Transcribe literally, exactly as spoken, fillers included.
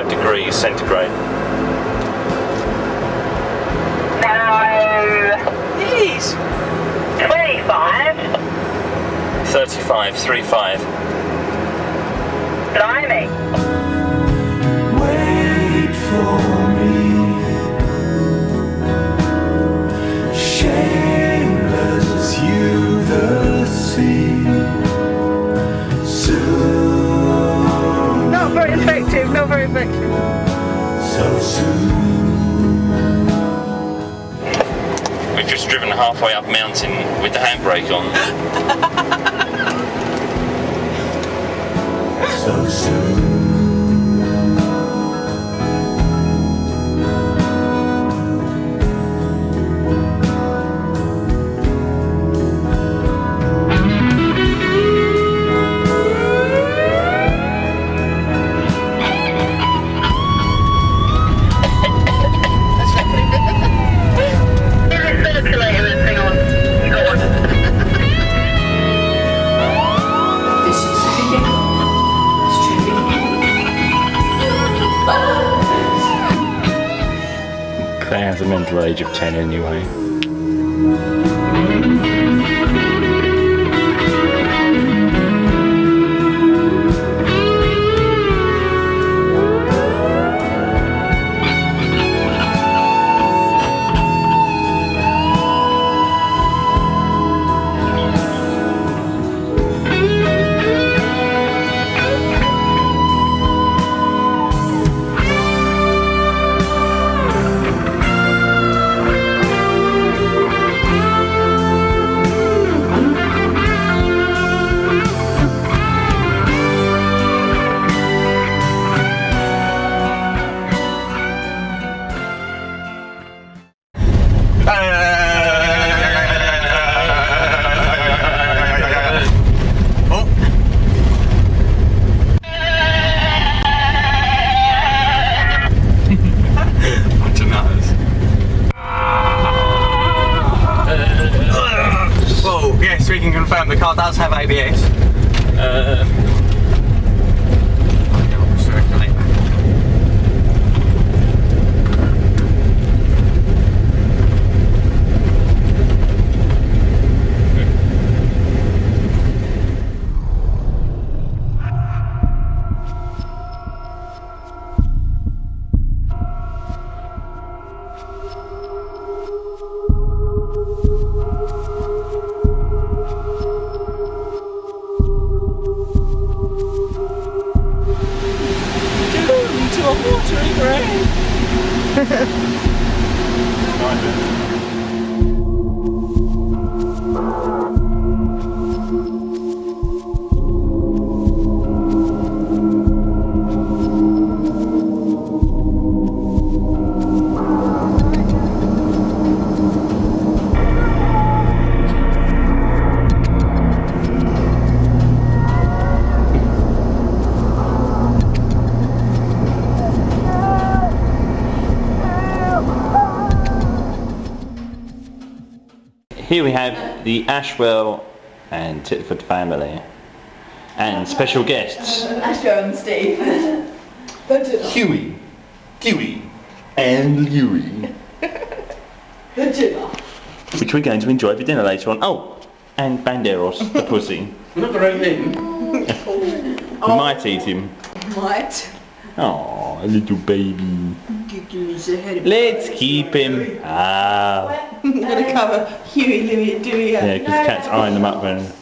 thirty-five degrees centigrade. No. It is. twenty-five. thirty-five, thirty-five. Blimey. Wait for me. Shameless as you the sea. Soon. Not very effective, not very effective. So soon. We've just driven halfway up mountain with the handbrake on. So soon. Claire has a mental age of ten anyway. Well, yes, we can confirm the car does have A B S. Uh, To a watery grave. Here we have the Ashwell and Titford family and special guests. Ashwell and Steve. Huey, Dewey, and Louie. The dinner. Which we're going to enjoy for dinner later on. Oh, and Banderos, the pussy. We're not going to eat him. We might eat him. Might. Oh, a little baby. Let's keep him. Ah. I'm going to cover Huey, Louie and Dewey. Yeah, because the cat's eyeing them up there.